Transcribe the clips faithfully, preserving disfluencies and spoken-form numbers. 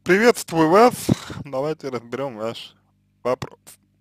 Приветствую вас. Давайте разберем ваш вопрос.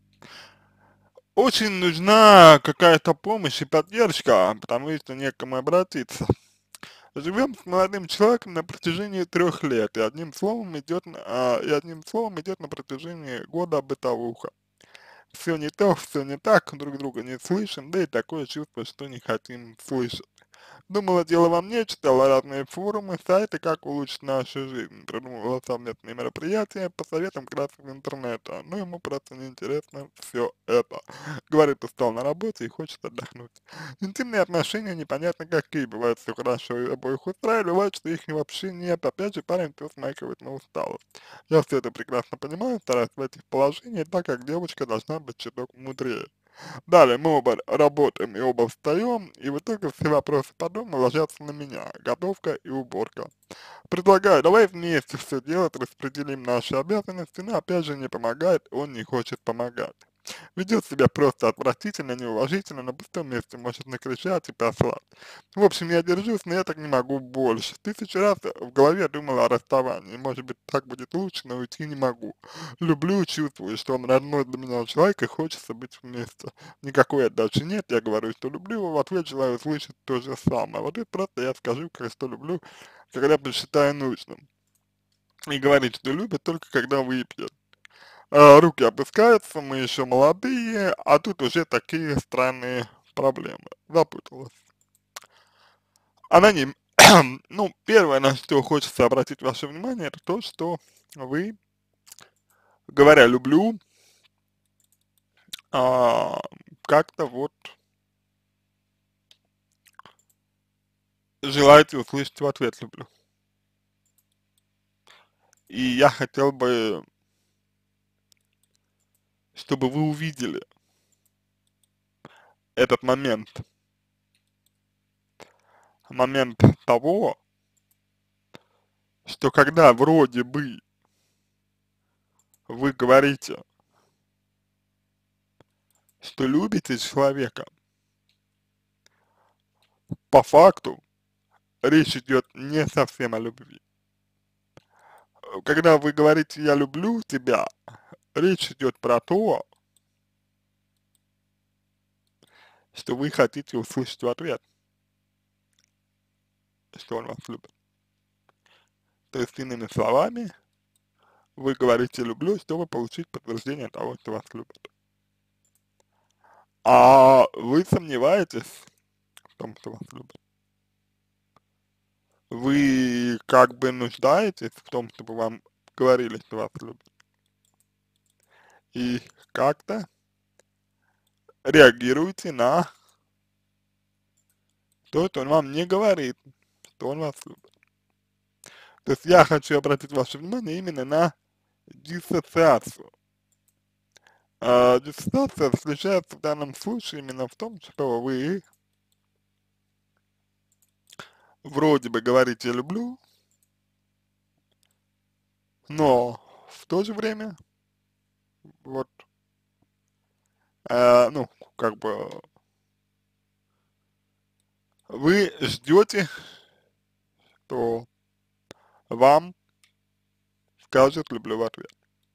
Очень нужна какая-то помощь и поддержка, потому что не к кому обратиться. Живем с молодым человеком на протяжении трех лет, и одним словом идет, а, и одним словом идет на протяжении года бытовуха. Все не то, все не так, друг друга не слышим, да и такое чувство, что не хотим слышать. Думала, дело во мне, читала разные форумы, сайты, как улучшить нашу жизнь, придумывала совместные мероприятия по советам как раз из интернета, но ему просто неинтересно все это. Говорит, устал на работе и хочет отдохнуть. Интимные отношения непонятно какие, бывает все хорошо и обоих устраивает, бывает, что их вообще нет, опять же парень все смахивает на усталость. Я все это прекрасно понимаю, стараюсь войти в положение, так как девочка должна быть чуток мудрее. Далее мы оба работаем и оба встаем, и в итоге все вопросы по дому ложатся на меня, готовка и уборка. Предлагаю, давай вместе все делать, распределим наши обязанности, но опять же не помогает, он не хочет помогать. Ведет себя просто отвратительно, неуважительно, на пустом месте может накричать и послать. В общем, я держусь, но я так не могу больше. Тысячу раз в голове думала о расставании. Может быть, так будет лучше, но уйти не могу. Люблю, чувствую, что он родной для меня человек и хочется быть вместе. Никакой отдачи нет, я говорю, что люблю его, в ответ желаю услышать то же самое. Вот это просто я скажу, как что люблю, когда посчитаю нужным. И говорит, что любит только когда выпьет. А, руки опускаются, мы еще молодые, а тут уже такие странные проблемы. Запуталась. Аноним. Ну, первое, на что хочется обратить ваше внимание, это то, что вы, говоря «люблю», а, как-то вот желаете услышать в ответ «люблю». И я хотел бы, чтобы вы увидели этот момент, момент того, что когда вроде бы вы говорите, что любите человека, по факту речь идет не совсем о любви. Когда вы говорите «я люблю тебя», речь идет про то, что вы хотите услышать в ответ, что он вас любит. То есть, иными словами, вы говорите «люблю», чтобы получить подтверждение того, что вас любят. А вы сомневаетесь в том, что вас любят. Вы как бы нуждаетесь в том, чтобы вам говорили, что вас любят. И как-то реагируете на то, что он вам не говорит, что он вас любит. То есть я хочу обратить ваше внимание именно на диссоциацию. А, диссоциация заключается в данном случае именно в том, что вы вроде бы говорите «люблю», но в то же время, вот, а, ну, как бы, вы ждете, что вам скажут «люблю» в ответ.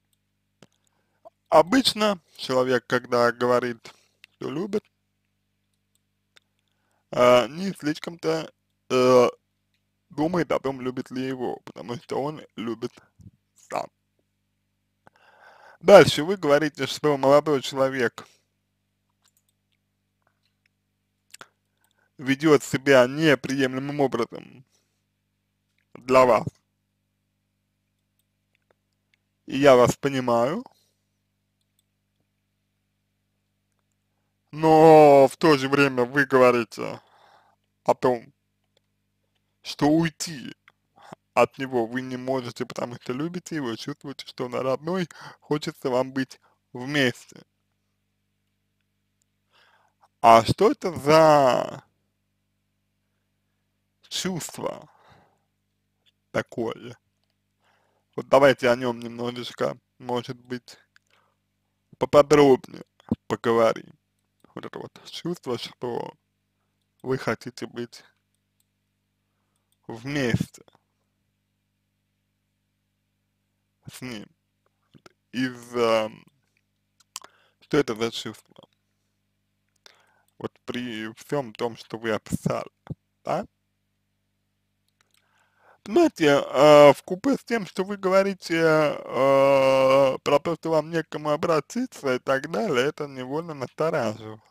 Обычно человек, когда говорит, что любит, а, не слишком-то э, думает о том, любит ли его, потому что он любит сам. Дальше вы говорите, что молодой человек ведет себя неприемлемым образом для вас. И я вас понимаю, но в то же время вы говорите о том, что уйти от него вы не можете, потому что любите его, чувствуете, что он родной, хочется вам быть вместе. А что это за чувство такое? Вот давайте о нем немножечко, может быть, поподробнее поговорим. Вот это вот чувство, что вы хотите быть вместе. с ним, из, э, что это за чувство, вот при всем том, что вы описали, да? Знаете, э, вкупе с тем, что вы говорите э, про то, что вам не к кому обратиться и так далее, это невольно настораживает.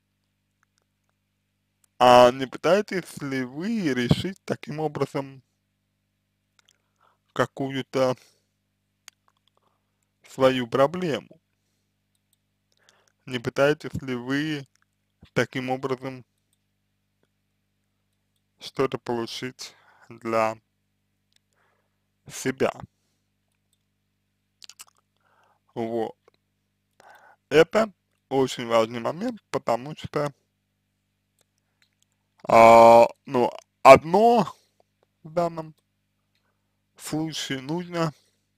А не пытаетесь ли вы решить таким образом какую-то свою проблему? Не пытаетесь ли вы таким образом что-то получить для себя? Вот. Это очень важный момент, потому что, а, ну, одно в данном случае нужно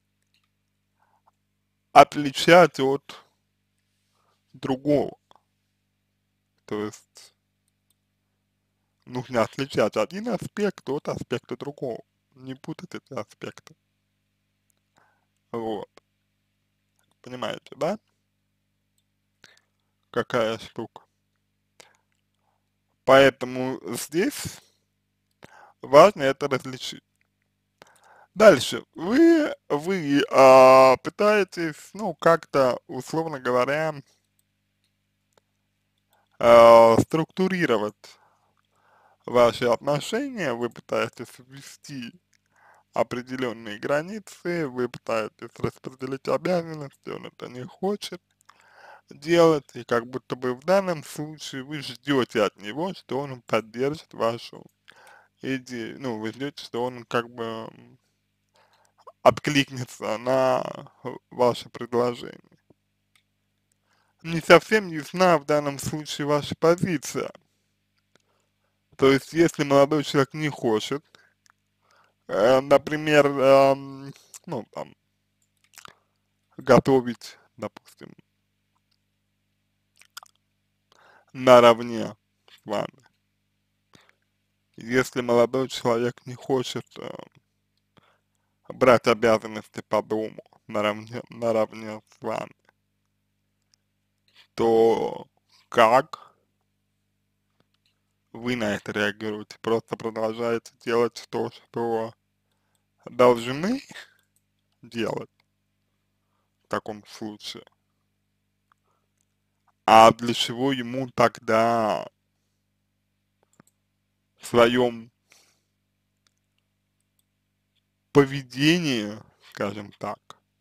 отличать от другого. То есть нужно отличать один аспект от аспекта другого. Не путать эти аспекты. Вот. Понимаете, да? Какая штука. Поэтому здесь важно это различить. Дальше. Вы, вы а, пытаетесь, ну, как-то, условно говоря, а, структурировать ваши отношения, вы пытаетесь ввести определенные границы, вы пытаетесь распределить обязанности, он это не хочет делать, и как будто бы в данном случае вы ждете от него, что он поддержит вашу идею, ну, вы ждете, что он как бы откликнется на ваше предложение. Не совсем ясна в данном случае ваша позиция. То есть, если молодой человек не хочет, э, например, эм, ну, там, готовить, допустим, наравне с вами. Если молодой человек не хочет э, брать обязанности по дому наравне, наравне с вами, то как вы на это реагируете? Просто продолжаете делать то, что должны делать в таком случае? А для чего ему тогда в своем поведении, скажем так,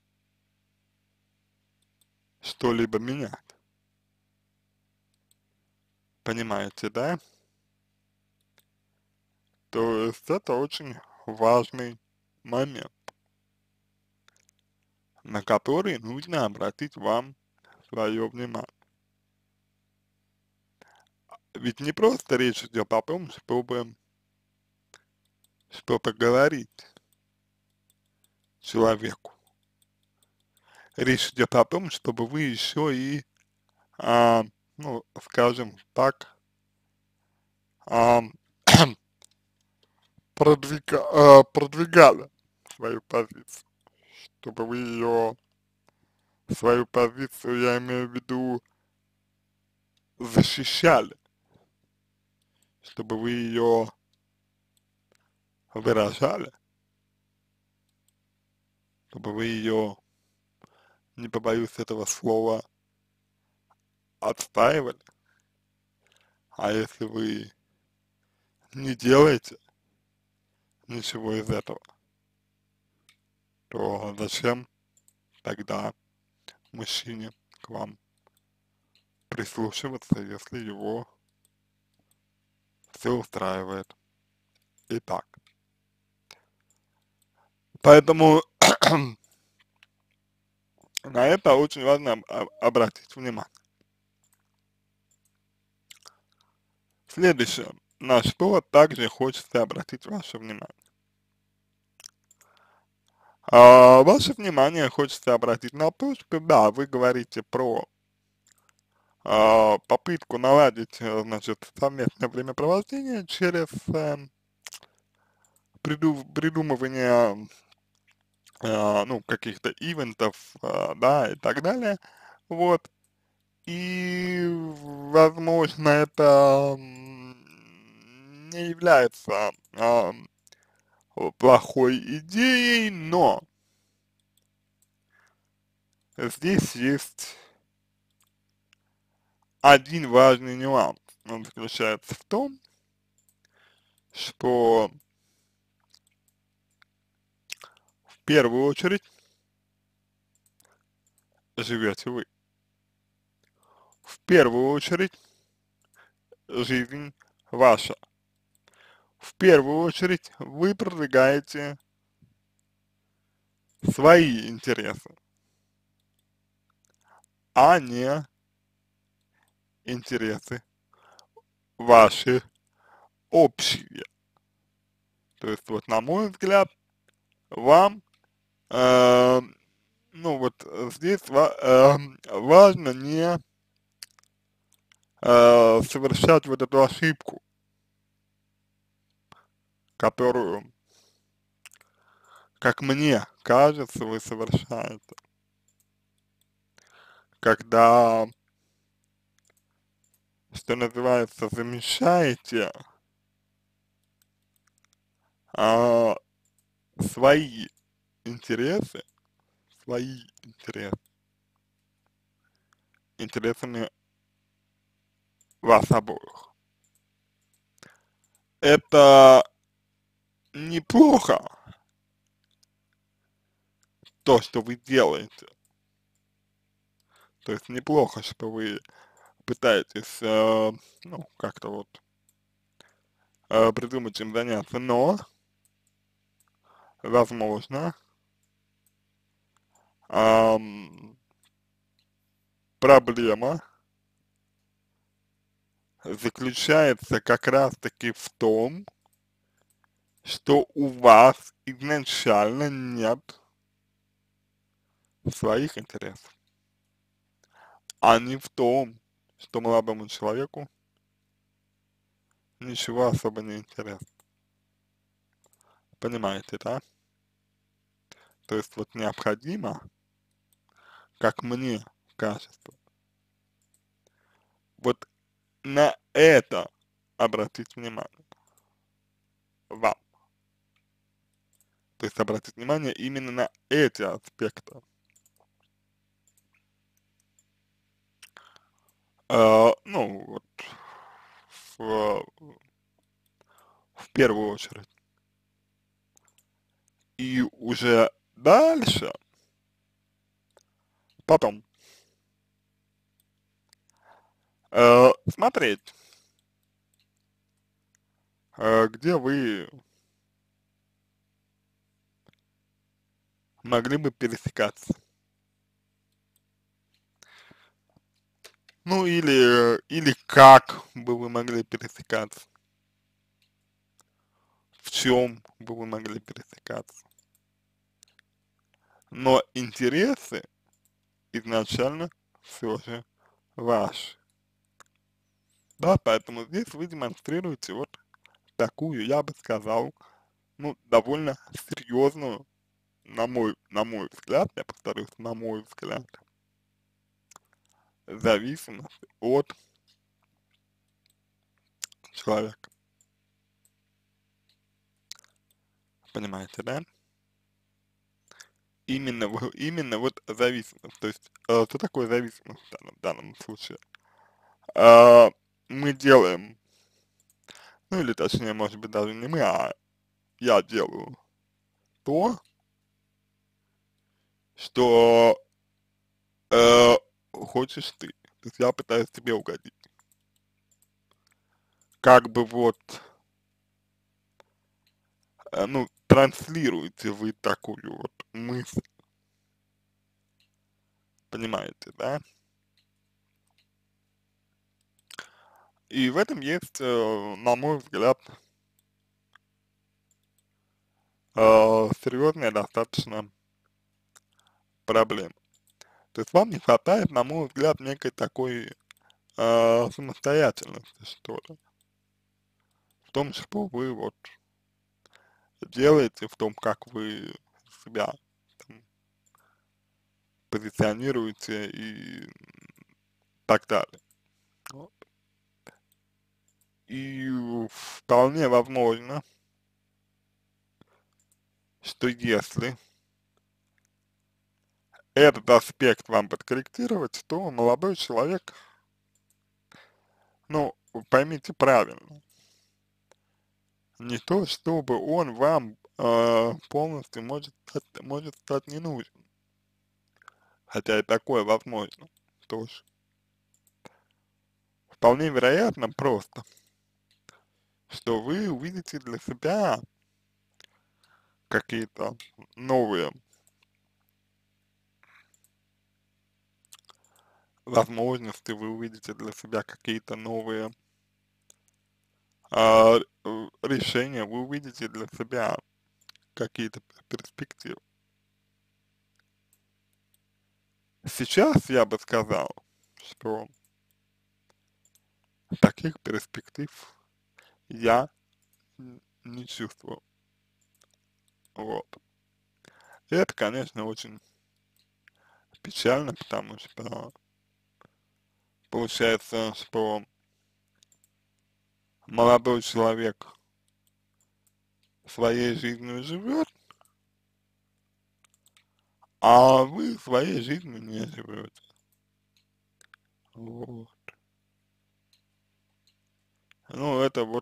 что-либо менять? Понимаете, да? То есть это очень важный момент, на который нужно обратить вам свое внимание. Ведь не просто речь идет о том, чтобы что-то говорить человеку. Речь идет о том, чтобы вы еще и, а, ну, скажем так, а, продвига, а, продвигали свою позицию, чтобы вы ее, свою позицию, я имею в виду, защищали, чтобы вы ее выражали, чтобы вы ее, не побоюсь этого слова, отстаивали. А если вы не делаете ничего из этого, то зачем тогда мужчине к вам прислушиваться, если его все устраивает и так? Поэтому на это очень важно об- об- обратить внимание. Следующее, на что также хочется обратить ваше внимание. А, ваше внимание хочется обратить на то, что да, вы говорите про а, попытку наладить, э, значит, совместное времяпровождение через э, приду, придумывание э, ну, каких-то ивентов, э, да, и так далее, вот, и, возможно, это м, не является а, плохой идеей, но здесь есть один важный нюанс. Он заключается в том, что в первую очередь живете вы. В первую очередь жизнь ваша. В первую очередь вы продвигаете свои интересы, а не интересы ваши общие. То есть вот на мой взгляд, вам, э, ну вот э, здесь ва э, важно не э, совершать вот эту ошибку, которую, как мне кажется, вы совершаете, когда, что называется, замещаете а, свои интересы, свои интересы, интересами вас обоих. Это неплохо, то, что вы делаете. То есть неплохо, что вы пытаетесь, э, ну, как-то вот э, придумать, чем заняться, но, возможно, ам, проблема заключается как раз-таки в том, что у вас изначально нет своих интересов, а не в том, что молодому человеку ничего особо не интересно. Понимаете, да? То есть вот необходимо, как мне кажется, вот на это обратить внимание вам. То есть обратить внимание именно на эти аспекты. Э, ну, вот, в, в первую очередь. И уже дальше, потом, э, смотреть, э, где вы могли бы пересекаться. Ну, или, или как бы вы могли пересекаться, в чем бы вы могли пересекаться. Но интересы изначально все же ваши. Да, поэтому здесь вы демонстрируете вот такую, я бы сказал, ну, довольно серьезную, на мой, на мой взгляд, я повторюсь, на мой взгляд, зависимость от человека. Понимаете, да? Именно, в- именно вот зависимость. То есть, э, что такое зависимость в данном, в данном случае? А, мы делаем, ну или точнее, может быть, даже не мы, а я делаю то, что э, хочешь ты. То есть я пытаюсь тебе угодить. Как бы вот, э, ну, транслируете вы такую вот мысль, понимаете, да? И в этом есть, э, на мой взгляд, э, серьезная достаточно проблема. То есть вам не хватает, на мой взгляд, некой такой э, самостоятельности, что ли, в том, что вы вот делаете, в том, как вы себя позиционируете и так далее. Вот. И вполне возможно, что если этот аспект вам подкорректировать, то молодой человек, ну, поймите правильно, не то чтобы он вам э, полностью может, стать- может стать не нужен, хотя и такое возможно тоже. Вполне вероятно просто, что вы увидите для себя какие-то новые возможности, вы увидите для себя какие-то новые а, э, решения, вы увидите для себя какие-то перспективы. Сейчас я бы сказал, что таких перспектив я н- не чувствую. Вот. И это, конечно, очень печально, потому что получается, что молодой человек своей жизнью живет, а вы своей жизнью не живете. Вот. Ну, это вот,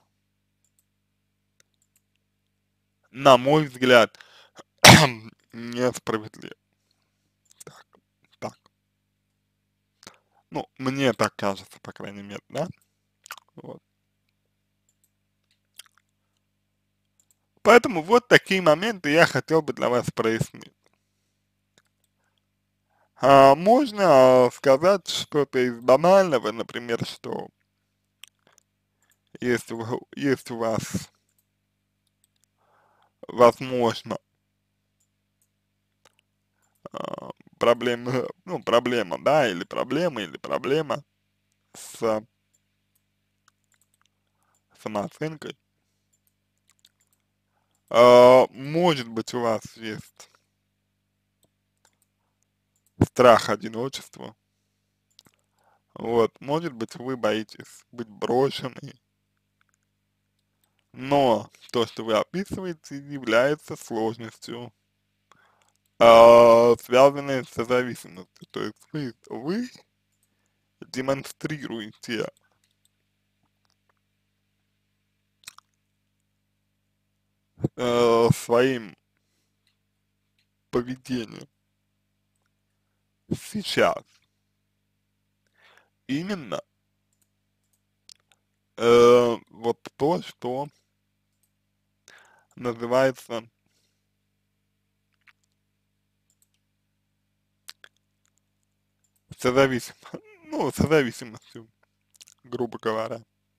на мой взгляд, несправедливо. Так, так. Ну, мне так кажется, по крайней мере, да? Вот. Поэтому вот такие моменты я хотел бы для вас прояснить. А, можно сказать что-то из банального, например, что если, вы, если у вас, возможно, а, проблемы, ну, проблема, да, или проблема, или проблема с самооценкой, а, может быть, у вас есть страх одиночества, вот, может быть, вы боитесь быть брошенной, но то, что вы описываете, является сложностью, а, связанной со зависимостью. То есть вы, вы демонстрируете э, своим поведением сейчас именно э, вот то, что называется созависим, ну, созависимостью, грубо говоря.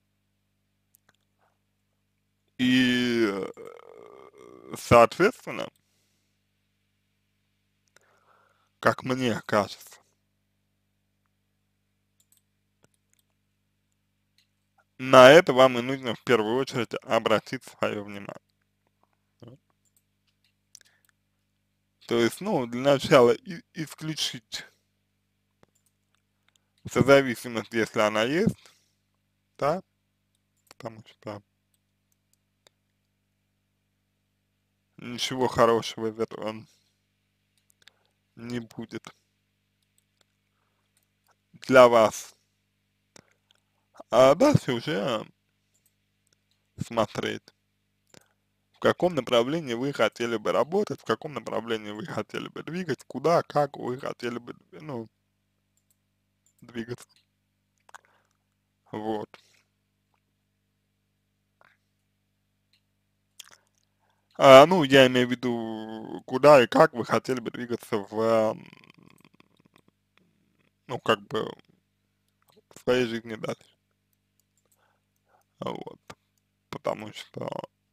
И, э, соответственно, как мне кажется, на это вам и нужно в первую очередь обратить свое внимание. То есть, ну, для начала и, исключить созависимость, если она есть, да, потому что ничего хорошего из этого не будет для вас. А дальше уже смотреть, в каком направлении вы хотели бы работать, в каком направлении вы хотели бы двигать, куда, как вы хотели бы, ну, двигаться. Вот. А, ну, я имею в виду, куда и как вы хотели бы двигаться в, ам, ну, как бы, в своей жизни дальше. Вот. Потому что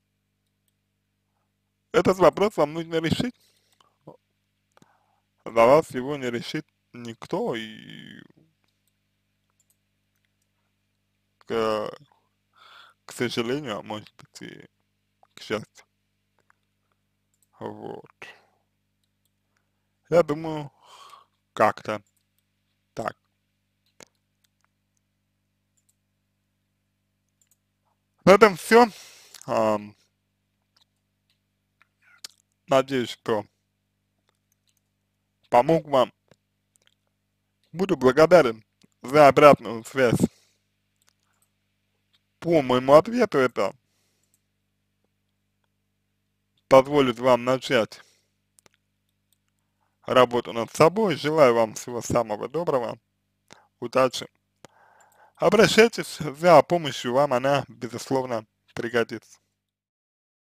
этот вопрос вам нужно решить. За вас его не решит никто, и к, к сожалению, а может быть и к счастью. Вот. Я думаю, как-то так. На этом все. Надеюсь, что помог вам. Буду благодарен за обратную связь по моему ответу. Это позволит вам начать работу над собой. Желаю вам всего самого доброго, удачи. Обращайтесь за помощью, вам она, безусловно, пригодится.